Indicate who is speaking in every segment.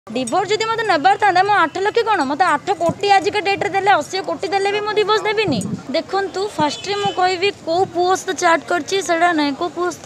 Speaker 1: Divorce जदि मत नबार था मो 8 लाख कौन मत 8 कोटी आज के डेट रे 80 कोटी देले भी मो डिवोर्स देविनी। देखु फास्ट मु कहबी को पोस्ट चाट करछि सेडा नै को पोस्ट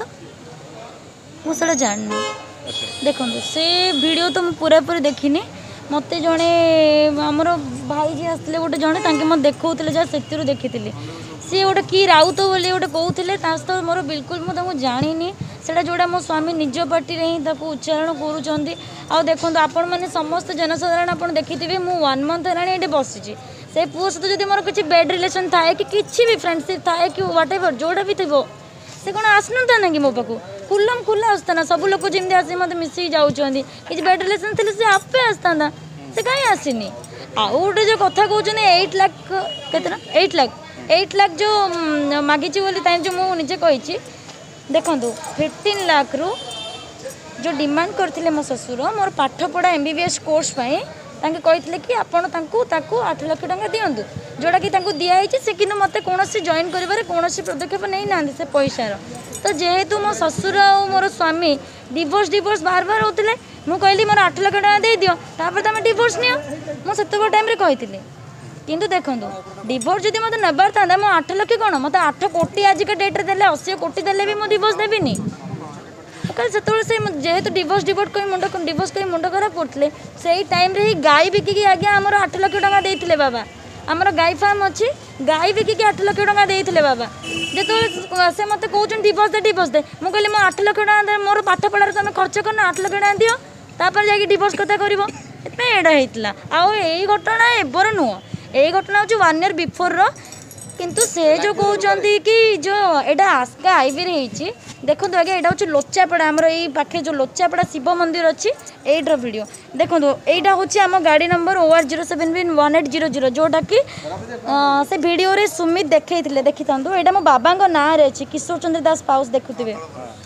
Speaker 1: मु सेडा जाननी। देखो से वीडियो तो पूरा पूरी देखिनी मत जड़े आमर भाई जी आसते गोटे जड़े मत देखते जहाँ से देखी सी गोटे कि राउत बोली गोटे कहते मोर बिल्कुल मुझे जानी से जोड़ा मो स्वामी निज पार्टी ही उच्चारण कर देखो आपण मैंने समस्त जनसाधारण आप देखिथे मुझे 1 मंथ है बसी से पुओ सहित जब मोर किसी बेड रिलेशन थाए कि किसी भी फ्रेंडशिप थाए कि व्हाट एवर जोड़ा भी थी से कौन आसना ना कि मो पाक खुलम खुला आसता ना सब लोग जमी आस मत मिसिक जाऊँच कि बेड रिलेशन थे सी आपे आसता से कहीं आसनी आउ गोटे जो कथा कहते 8 लाख के 8 लाख जो मागिची जो मुझे कही देखु 15 लाख रु जो डिमांड करते मो ससुर मोर पाठ पढ़ा MBBS कोर्स कहते कि आपण 8 लाख टका दिंतु जोड़ा कि दिखाई से कि मत कौन जॉइन कर कौन पदक्षेप नहीं ना से पैसार तो जेहेतु मो ससुर और मोर स्वामी डिवोर्स बार बार होते मुझे कहली मोर 8 लाख टका दे दियो तापर तुम डिवोर्स नियो मुझे टाइम कही किंतु देखो डिवोर्स जदि मत नबार था मो 8 लाख कौन मत 8 कोटी आज के डेट रे 80 कोटी देले भी मो डिवोर्स देविनी। से जेहेतु डिवोर्स डिवोर्स कहीं मुंड खराब करते से टाइम रे ही गाय बिकिकी आगे आमर 8 लाख टका देते बाबा आमर गाय फार्म अच्छी गाय बिकिकी 8 लाख टका देते बाबा जो से मत कौन डिवोर्स दे मुझे कहली मो 8 लाख टका मोर पाठ पढ़ार तुम खर्च करना 8 लाख टका दियो तापर जाकि डिवोर्स कथा कर एडा होता आउ यही घटना एबर नुह यही घटना हूँ 1 ईयर बिफोर किंतु से जो कहते कि जो एटा आस्का आईवी रही देखो आगे यहाँ हूँ लोचापड़ा आमर यही पाखे जो लोचापड़ा शिव मंदिर अच्छी एड्र वीडियो देखो यहाँ हूँ आम गाड़ी नंबर OR071800 जोटा कि से वीडियो रे सुमित देखी देखी था यहाँ मो बाबा ना अच्छी किशोर चंद्र दास पाउस देखुवे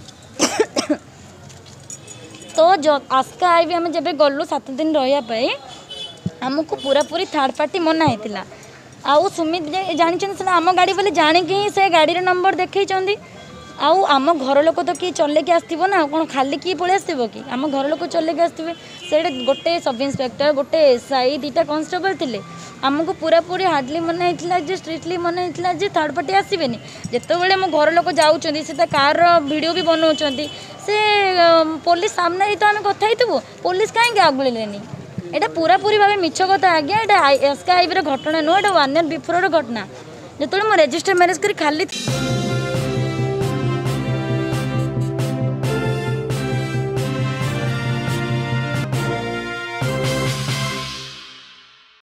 Speaker 1: तो जो आस्का आईवी आम जब गलु 7 दिन रही आमको पूरा पूरी थर्ड पार्टी मना होता आउ सुमित जानी आम गाड़ी बोले जाणिकी ही से गाड़ी नंबर देखई आउ आम घर लोक तो किए चलेक आसो ना कौन खाली किए पलि आसो कि आम घर लोक चलेक आसवे से गोटे सब इन्स्पेक्टर गोटे SI 2टा कन्स्टेबल थे आमको पूरा पूरी हार्डली मना होता जे स्ट्रिक्टली मना होता जे थर्ड पार्टी आसबेनि जिते मो घर लोक जाऊँच से कार वीडियो भी बनाऊँच से पुलिस सामने तो आम कथा थी पुलिस कहीं आगुलेनि एटा पूरा पूरी भाव मिछ कथा आज्ञा एटा एसका आईवी घटना नुह एटा 1 ईयर बिफोर घटना जो मैं रजिस्टर मैरेज कर खाली